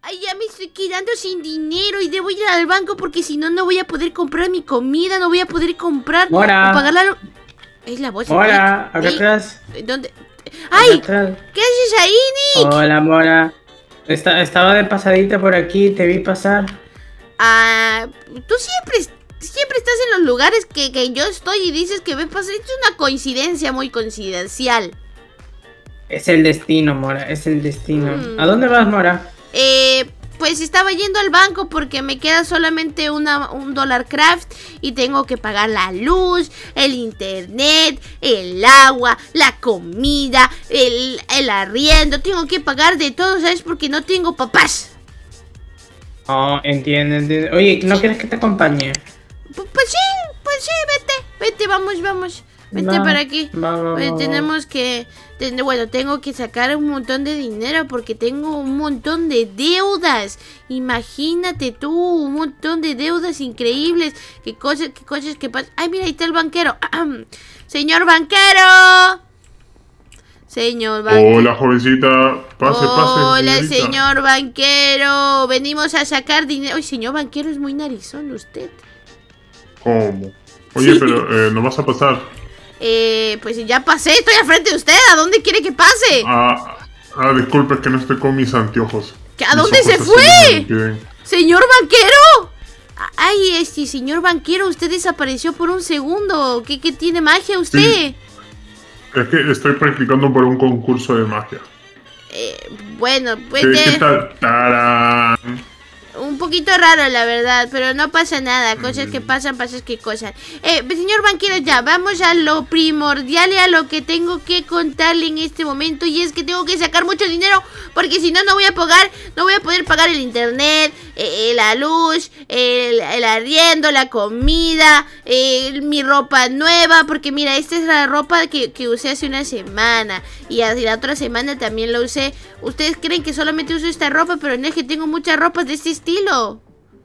Ay, ya me estoy quedando sin dinero y debo ir al banco porque si no, no voy a poder comprar mi comida, no voy a poder comprar Mora. o pagar la... Es la voz de Mora, Nick. acá atrás. ¿Dónde? ¡Ay! Acá atrás. ¿Qué haces ahí, Nick? Hola, Mora. Estaba de pasadita por aquí, te vi pasar. Ah, tú siempre estás en los lugares que yo estoy y dices que ves pasar. Es una coincidencia muy coincidencial. Es el destino, Mora, es el destino. ¿A dónde vas, Mora? Pues estaba yendo al banco porque me queda solamente un dólar craft y tengo que pagar la luz, el internet, el agua, la comida, el arriendo. Tengo que pagar de todo, ¿sabes? Porque no tengo papás. Oh, entiendo. Oye, ¿no quieres que te acompañe? Pues sí, vete, vamos. Vete para aquí. Va. Tenemos que... Bueno, tengo que sacar un montón de dinero porque tengo un montón de deudas. Imagínate tú, un montón de deudas increíbles. Qué cosas que pasan. Ay, mira, ahí está el banquero. Señor banquero. Señor banquero. Hola, jovencita. Pase. Hola, señorita. señor banquero. Venimos a sacar dinero. Ay, señor banquero, es muy narizón usted. ¿Cómo? Oye, Sí. pero no vas a pasar. Pues ya pasé, estoy al frente de usted. ¿A dónde quiere que pase? Disculpe, es que no estoy con mis anteojos. ¿A Mis dónde se ojos fue? así me impiden. ¡Señor banquero! Ay, señor banquero, usted desapareció por un segundo. ¿Qué tiene magia usted? Sí. Es que estoy practicando por un concurso de magia. Bueno, pues ¿Qué tal? ¡Tarán! un poquito raro, la verdad, pero no pasa nada. Cosas que pasan que cosas. Señor banquero, ya, vamos a lo primordial y a lo que tengo que contarle en este momento. Y es que tengo que sacar mucho dinero porque si no, no voy a poder pagar el internet, la luz, el arriendo, la comida, mi ropa nueva. Porque mira, esta es la ropa que usé hace una semana y la otra semana también la usé. Ustedes creen que solamente uso esta ropa, pero no es que tengo muchas ropas de este estilo.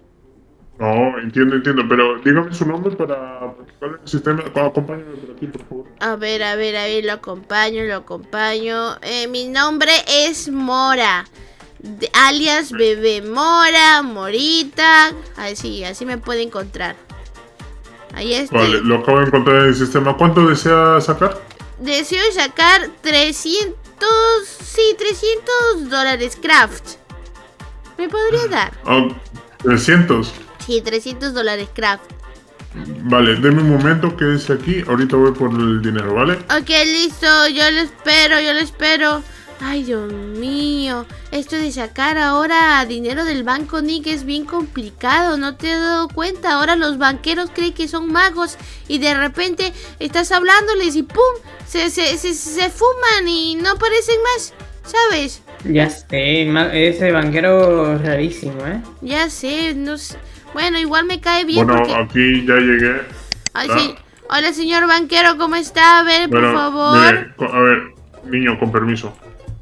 No, entiendo, pero dígame su nombre para practicar el sistema. Acompáñame por aquí, por favor. A ver, lo acompaño. Mi nombre es Mora, alias Bebé Mora, Morita. Así me puede encontrar. Ahí está. Vale, lo acabo de encontrar en el sistema. ¿Cuánto desea sacar? Deseo sacar 300 dólares craft. ¿Me podría dar? 300. Sí, 300 dólares craft. Vale, deme un momento, quédese aquí. Ahorita voy por el dinero, ¿vale? Ok, listo, yo lo espero. Ay, Dios mío, esto de sacar ahora dinero del banco, Nick, es bien complicado. ¿No te has dado cuenta? Ahora los banqueros creen que son magos y de repente estás hablándoles y ¡pum! Se fuman y no aparecen más, ¿sabes? Ya sé, ese banquero rarísimo, ¿eh? Ya sé, no sé. Bueno, igual me cae bien Bueno, porque... aquí ya llegué. Ay, sí. Hola, señor banquero, ¿cómo está? A ver, por favor. Mire, a ver, niño, con permiso.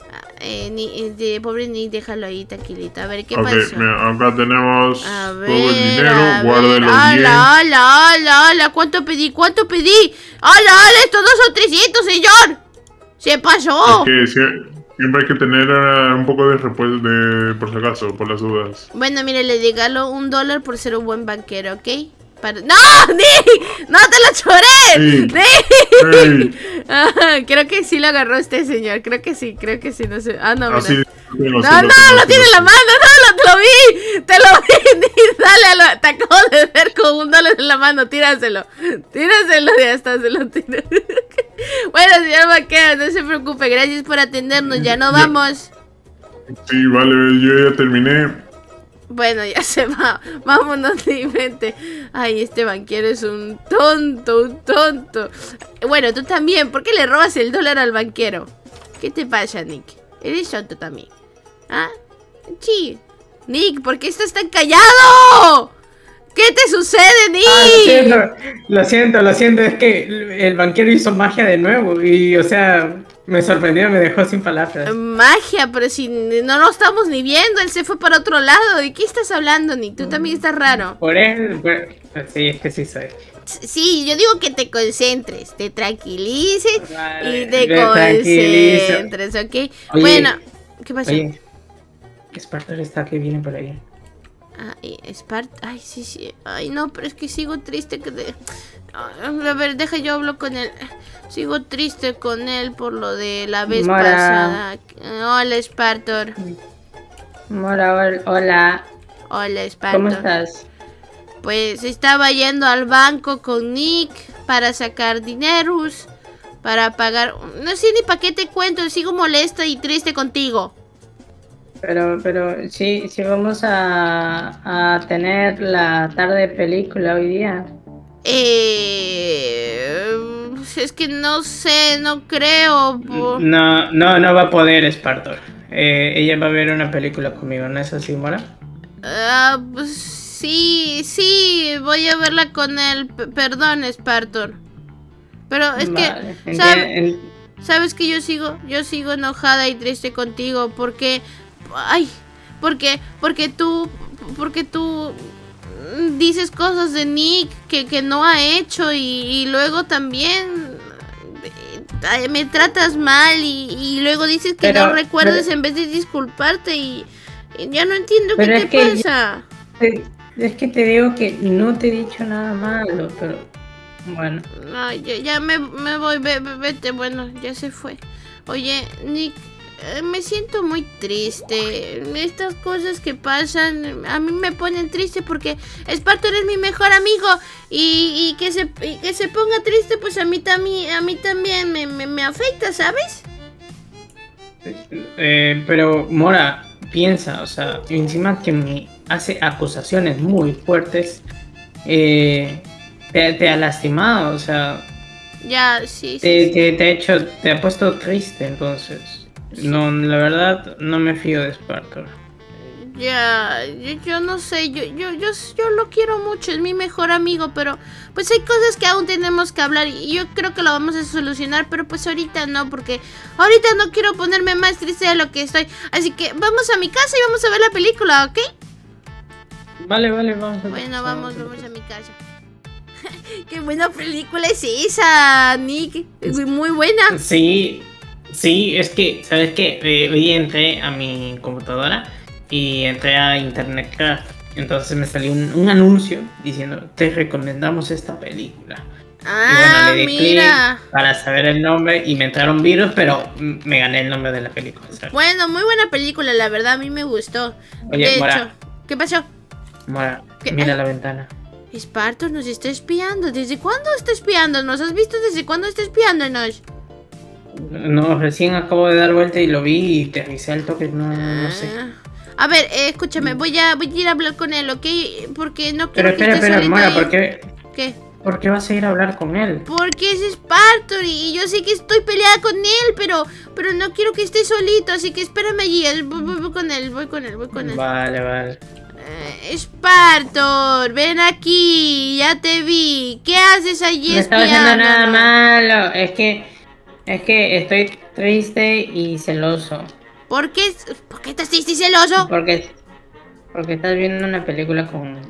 Pobre Nick, déjalo ahí, tranquilito. A ver, ¿qué Ok, pasó? mira, acá tenemos A ver, todo el dinero, a guárdelo ver. bien. Hola, ¿cuánto pedí? Hola, estos dos son 300, señor. Se pasó. Es que siempre hay que tener un poco de repuesto por si acaso, por las dudas. Bueno, mire, le regalo $1 por ser un buen banquero, ¿ok? ¡No, Nick! ¡No te lo choré! Sí. ¡Nick! Creo que sí lo agarró este señor. Creo que sí, no sé. Ah, no, Así, mira. lo Lo tiene en la mano, te lo vi, Nick, dale, te acabo de ver con $1 en la mano, tíraselo, ya está, se lo tiro. Bueno, señor banquero, no se preocupe, gracias por atendernos, ya no vamos. Sí, vale, yo ya terminé. Bueno, ya se va, vámonos, Nick, vente. Ay, este banquero es un tonto. Bueno, tú también, ¿por qué le robas el dólar al banquero? ¿Qué te pasa, Nick? Eres tonto también. ¿Ah? Sí. Nick, ¿por qué estás tan callado? ¿Qué te sucede, Nick? Lo siento, es que el banquero hizo magia de nuevo y, o sea, me sorprendió, me dejó sin palabras. Magia, pero si no lo estamos ni viendo, él se fue para otro lado. ¿De qué estás hablando, Nick? Tú también estás raro. Por él, sí, es que sí soy. Sí, yo digo que te concentres, te tranquilices Vale, y te me tranquilizo. concentres, ¿ok? Oye, Bueno, ¿qué pasó? Oye, Spartor está que viene por ahí. Ay, ay, sí, sí. Ay, no, pero es que sigo triste a ver, deja yo hablo con él. Sigo triste con él por lo de la vez Mora. pasada. Hola, Spartor. Mora, hola. Hola, Spartor. ¿Cómo estás? Pues estaba yendo al banco con Nick para sacar dineros, para pagar... No sé ni para qué te cuento, sigo molesta y triste contigo. Pero sí vamos a tener la tarde de película hoy día. Es que no sé, no creo. No va a poder, Spartor. Ella va a ver una película conmigo, ¿no es así, Mora? Pues sí, voy a verla con él. Perdón, Spartor. Pero es vale, que, sabes que yo sigo enojada y triste contigo porque... Ay, porque tú dices cosas de Nick que no ha hecho y luego también me tratas mal y luego dices que no recuerdas en vez de disculparte y ya no entiendo qué te pasa. Es que te digo que no te he dicho nada malo, pero bueno. Ay, ya me voy, vete, bueno, ya se fue. Oye, Nick, me siento muy triste. Estas cosas que pasan a mí me ponen triste porque Spartor es mi mejor amigo y que se ponga triste, pues a mí también me afecta, ¿sabes? Pero Mora, piensa, o sea, encima que me hace acusaciones muy fuertes, te ha lastimado, o sea, ya, sí. Te ha puesto triste, entonces. No, la verdad, no me fío de Spartor. Ya, yo no sé, yo lo quiero mucho, es mi mejor amigo, pero pues hay cosas que aún tenemos que hablar y yo creo que lo vamos a solucionar, pero pues ahorita no, porque ahorita no quiero ponerme más triste de lo que estoy. Así que vamos a mi casa y vamos a ver la película, ¿ok? Vale, vamos a Bueno, vamos a mi casa. Qué buena película es esa, Nick, muy buena. Sí, es que, ¿sabes qué? Hoy entré a mi computadora y entré a Internet Craft. Entonces me salió un anuncio diciendo, te recomendamos esta película. Ah, y bueno, le di mira. clic para saber el nombre y me entraron virus, pero me gané el nombre de la película, ¿sabes? Bueno, muy buena película, la verdad, a mí me gustó. Oye, de Mora, hecho, ¿qué pasó? Mora, ¿Qué? mira la ventana. Spartor nos está espiando. ¿Desde cuándo está espiándonos? ¿Has visto desde cuándo está espiándonos? No, recién acabo de dar vuelta y lo vi y te avisé al toque, no sé. A ver, escúchame, voy a ir a hablar con él, ¿ok? Porque no quiero Pero espera, Mora, ¿por qué? ¿Qué? ¿Por qué vas a ir a hablar con él? Porque es Spartor y yo sé que estoy peleada con él, pero no quiero que esté solito, así que espérame allí, voy con él. Vale. Spartor, ven aquí, ya te vi. ¿Qué haces allí No estaba espiando? haciendo nada malo, es que estoy triste y celoso. ¿Por qué estás triste y celoso? Porque estás viendo una película con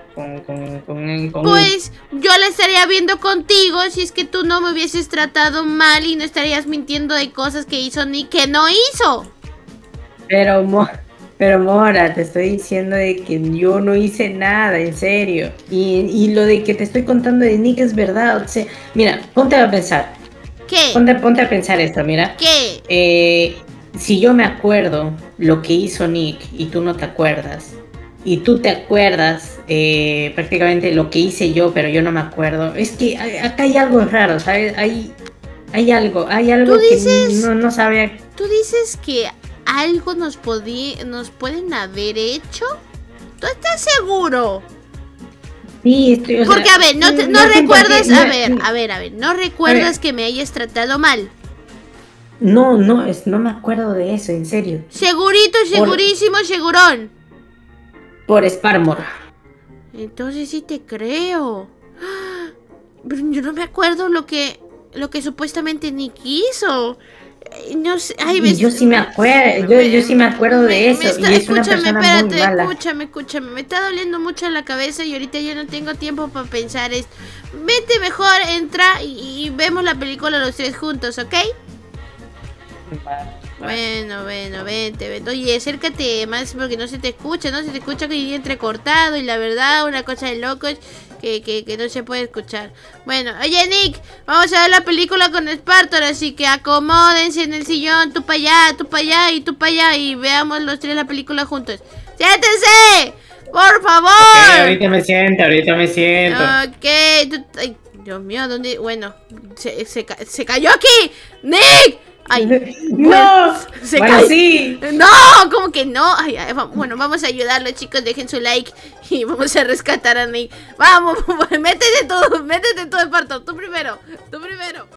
Pues yo la estaría viendo contigo si es que tú no me hubieses tratado mal y no estarías mintiendo de cosas que hizo ni que no hizo. Pero Mora, te estoy diciendo de que yo no hice nada, en serio. Y lo de que te estoy contando de Nick es verdad. O sea, mira, ponte a pensar. ¿Qué? Ponte a pensar esto, mira. ¿Qué? Si yo me acuerdo lo que hizo Nick y tú no te acuerdas, y tú te acuerdas prácticamente lo que hice yo, pero yo no me acuerdo, es que acá hay algo raro, ¿sabes? Hay algo que no sabía. ¿Tú dices que algo nos pueden haber hecho? ¿Tú estás seguro? Sí, estoy... Porque, a ver, no recuerdas... A ver, ¿no recuerdas que me hayas tratado mal? No me acuerdo de eso, en serio. Segurísimo, segurón. Por Sparmor. Entonces sí te creo. Pero yo no me acuerdo lo que supuestamente Nick hizo. No sé, yo sí me acuerdo, yo sí me acuerdo de eso. Y es una persona muy mala. Escúchame, me está doliendo mucho la cabeza y ahorita yo no tengo tiempo para pensar esto. Vete mejor, entra y vemos la película los tres juntos, ¿ok? Bueno, vente. Oye, acércate más porque no se te escucha, ¿no? Se te escucha que entrecortado y la verdad, una cosa de locos que no se puede escuchar. Bueno, oye, Nick, vamos a ver la película con Spartor, así que acomódense en el sillón, tú para allá y tú para allá y veamos los tres la película juntos. ¡Siéntense! ¡Por favor! Okay, ahorita me siento. Ok, ay, Dios mío, ¿dónde? Bueno, se cayó aquí. ¡Nick! Ay, no, se bueno, cayó. sí. No, como que no. Ay, bueno, vamos a ayudarlo, chicos. Dejen su like y vamos a rescatar a Nick. Vamos, métete todo, Esparto. Tú primero.